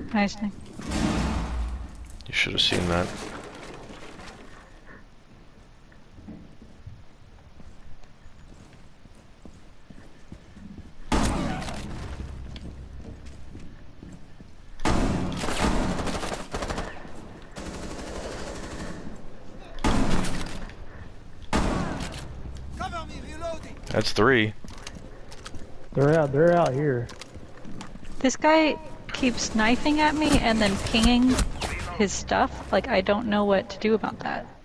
Nice thing. You should have seen that. That's 3. They're out here. This guy keeps knifing at me and then pinging his stuff. Like, I don't know what to do about that.